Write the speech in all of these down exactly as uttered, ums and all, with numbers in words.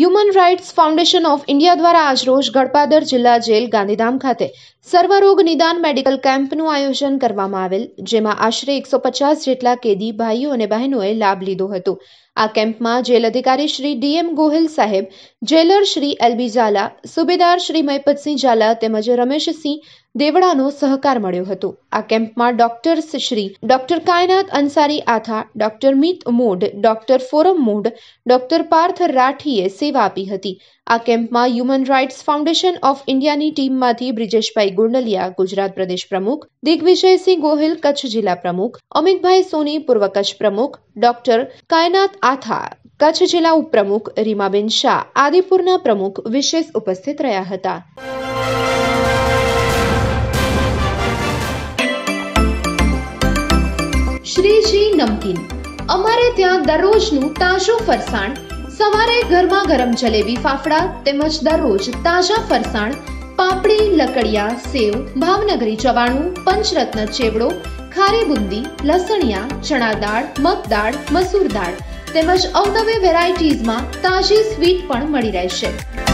Human rights foundation of India દ્વારા આજરોજ ગળપાદર જિલ્લા જેલ ગાંધીધામ ખાતે સર્વરોગ નિદાન મેડિકલ કેમ્પનું આયોજન કરવામાં આવેલ, જેમાં આશરે એકસો પચાસ જેટલા કેદી ભાઈઓ અને બહેનોએ લાભ લીધો હતો। આ કેમ્પમાં જેલ અધિકારી Shri D M Gohil saheb, jailer Shri L B Jhala, સુબેદાર શ્રી મહિપતસિંહ ઝાલા તેમજ રમેશસિંહ દેવડાનો સહકાર મળ્યો હતો। આ કેમ્પમાં ડોક્ટર શ્રી ડોક્ટર કાયનાત અંસારી આથા, doctor Mit Modh, doctor Foram Modh, doctor Parth રાઠીએ સેવા આપી હતી। આ કેમ્પમાં હ્યુમન રાઇટ્સ ફાઉન્ડેશન ઓફ ઇન્ડિયાની ટીમમાંથી બ્રિજેશભાઈ ગુંડલિયા, ગુજરાત પ્રદેશ પ્રમુખ, દિગ્વિજયસિંહ ગોહિલ, કચ્છ જિલ્લા પ્રમુખ, અમિતભાઈ સોની, પૂર્વ કચ્છ પ્રમુખ, ડોક્ટર કાયનાત આથા, કચ્છ જિલ્લા ઉપપ્રમુખ, રીમાબેન શાહ, આદિપુરના પ્રમુખ વિશેષ ઉપસ્થિત રહ્યા હતા। શ્રીજી નમકીન, અમારે ત્યાં દરરોજનું તાજું ફરસાણ, સવારે ગરમા ગરમ જલેબી ફાફડા તેમજ દરરોજ તાજા ફરસાણ, પાપડી, લકડિયા, સેવ, ભાવનગરી ચવાણું, પંચરત્ન ચેવડો, ખારી બુંદી, લસણિયા, ચણા દાળ, મગ દાળ, મસૂર દાળ તેમજ અવનવી વેરાયટીઝમાં તાજી સ્વીટ પણ મળી રહેશે।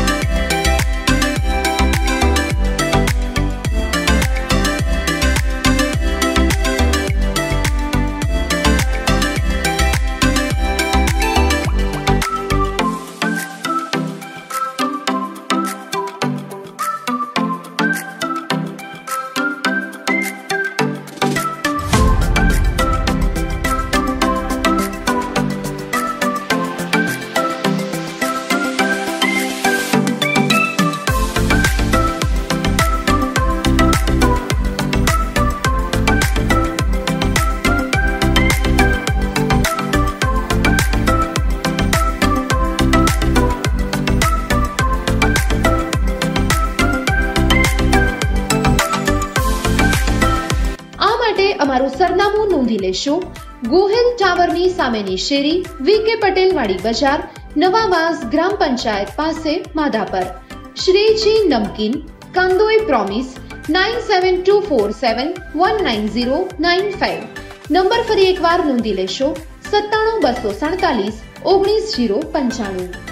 અમારું સરનામું નોંધી લેશો। ગોહિલ ટાવરની સામેની શેરી, વી કે પટેલ વાડી બજાર, નવાવાસ, ગ્રામ પંચાયત પાસે, Madhapar. Shriji namkeen, Kandoi promise, nine seven two four seven one nine zero nine five. Number ફરી એકવાર નોંધી લેશો, સત્તાણું બસો સડતાલીસ ઓગણીસ જીરો પંચાણું।